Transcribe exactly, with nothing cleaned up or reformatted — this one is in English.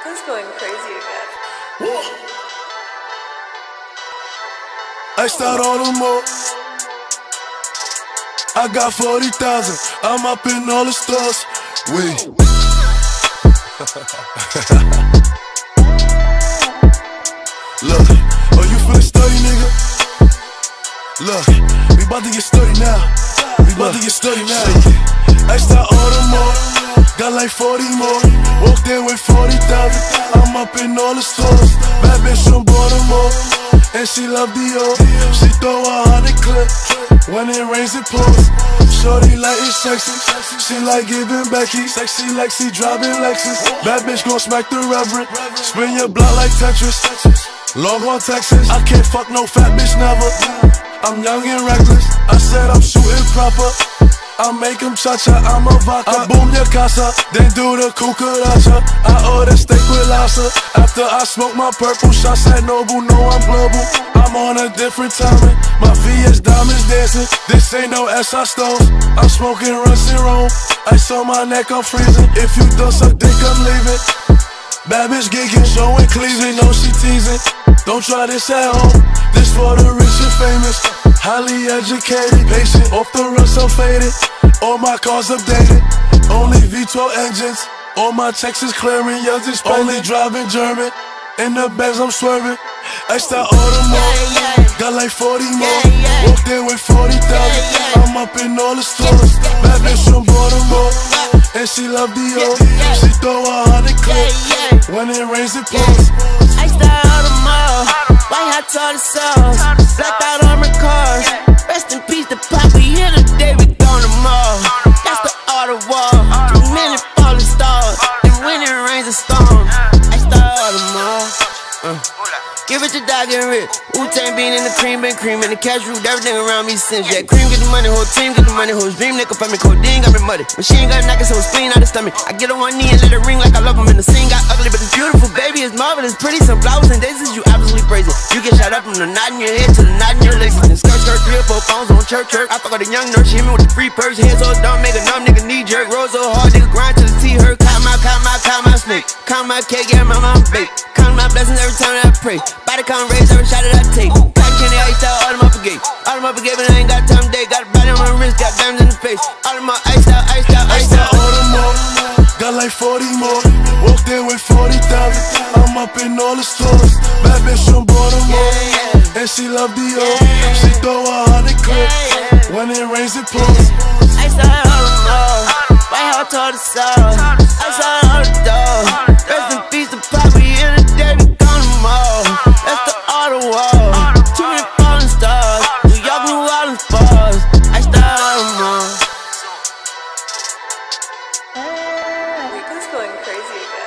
Rico's going crazy again. I start all the more. I got forty thousand. I'm up in all the stores. Wait. Look, oh, you feelin' sturdy, nigga? Look, we bout to get sturdy now. We bout to get sturdy now. I start all the more. Got like forty more. Walked in with forty thousand. I'm up in all the stores. Bad bitch from Baltimore, and she love Dior. She throw a hundred clip. When it rains it pours. Shorty like it sexy. She like giving Becky. Sexy like she driving Lexus. Bad bitch gon' smack the reverend. Spin your block like Tetris. Longhorn, Texas. I can't fuck no fat bitch never. I'm young and reckless. I said I'm shooting proper. I make him cha-cha, I'm a vodka. I boom your casa, then do the cucaracha. I order steak with lobster. After I smoke my purple shots at Noble, know I'm global. I'm on a different timing. My V S diamonds dancing. This ain't no S I stones. I'm smoking runs in Rome. Ice on my neck, I'm freezing. If you don't suck dick, I'm leaving. Bad bitch geeking, showing cleavage, know she teasing. Don't try this at home. This for the rich and famous. Highly educated, patient, off the run so faded. All my cars updated, only V twelve engines. All my checks is clearing, yours is only driving German. In the Benz I'm swerving, extra Audemars. Got like forty more, walked in with forty thousand. I'm up in all the stores. Bad bitch from Baltimore, and she love Dior. She throw a hundred clips. When it rains it pours. Extra Audemars, white hot tartar sauce, blacked out armored cars. Rest in peace to Pop, we here today, we gone tomorrow. That's the art of war. Too many falling stars, and when it rains a storm. Extra Audemars. Uh. Give it your dog and rich. Wu-Tang bean in the cream, been cream in the cash root, everything around me since. Yeah, cream get the money, whole team get the money, whole dream nigga for me, codeine got me muddy. Machine got knockin' so spleen out the stomach. I get on one knee and let it ring like I love him. And the scene got ugly, but it's beautiful, baby, it's marvelous, pretty. Some flowers and daisies, you absolutely crazy. You get shot up from the knot in your head to the knot in your legs. And skirt, skirt, three or four pounds on church, church. I fuck with a young nurse, she hit me with the free purse. Head so dumb, make a numb nigga knee jerk. Roll so hard, nigga grind till the tea hurt. Count my, count my, count my snake. Count my cake, yeah, my mom bake. Count my blessings every time that I pray. Body count raise every shot that I take. Cotton candy, iced out, all of my forgave. All of my forgave, but I ain't got time today. Got a body on my wrist, got diamonds in the face. All of my iced out, iced out, iced out. Audemars, got like forty more. Walked in with forty thousand. I'm up in all the stores. Bad bitch from Baltimore, and she love Dior. She throw a hundred clips. When it rains it pours. Iced out, Audemars, white hot tartar sauce, iced out all the doors. Rest in peace to Pop, we here today, we gone tomorrow. That's the art of war. Too many falling stars, New York, New Orleans bars. Iced out Audemars. Rico's going crazy again.